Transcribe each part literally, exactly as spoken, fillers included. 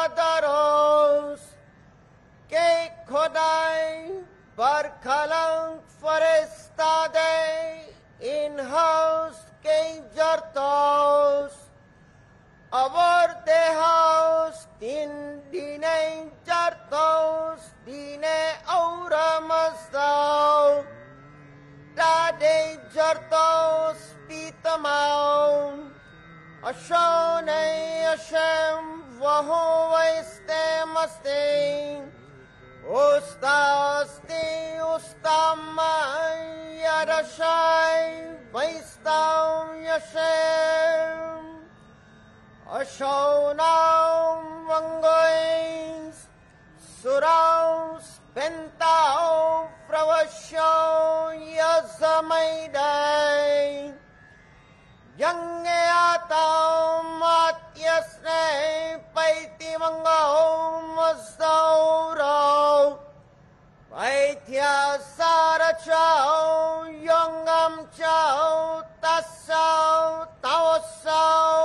दरोस के खुदाई बरखलंग फरिश्ता दे in house के जरतोस अवर दे हाउस तीन दीने जरतोस दीने और मस्ताओ दादे जरतोस पीतमाओ अशोने अशम वहो वैस्ते मस्ते Ustasti ustamai yarashai vaistam yashem ashonam vangois suraus pentao pravasho yazamaidai yange atam matyasne paiti mango masauro Vaithya sara chao yongam chao tasao tawasao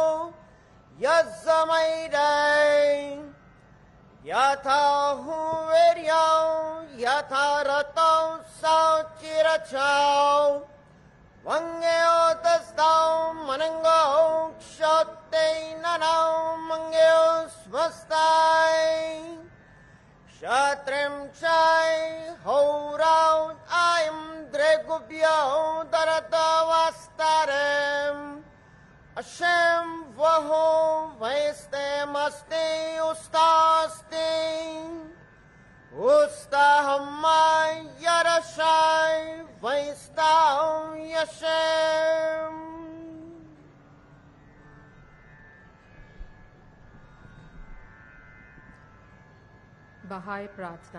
yazamaidai yatha huveryao yatha ratao sao chirachao vangeo tasao manango kshote nanao mangeo smastai Shatrim chai horau aim dregubyo darata vastarem Hashem vaho vaiste masti ustasti Ustahamai yarashai vaistau yashem बहाई प्रार्थना।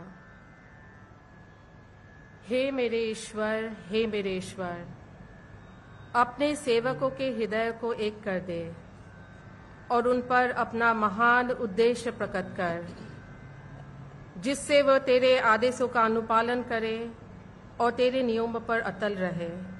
हे मेरे ईश्वर, हे मेरे ईश्वर, अपने सेवकों के हृदय को एक कर दे और उन पर अपना महान उद्देश्य प्रकट कर, जिससे वह तेरे आदेशों का अनुपालन करे और तेरे नियमों पर अटल रहे।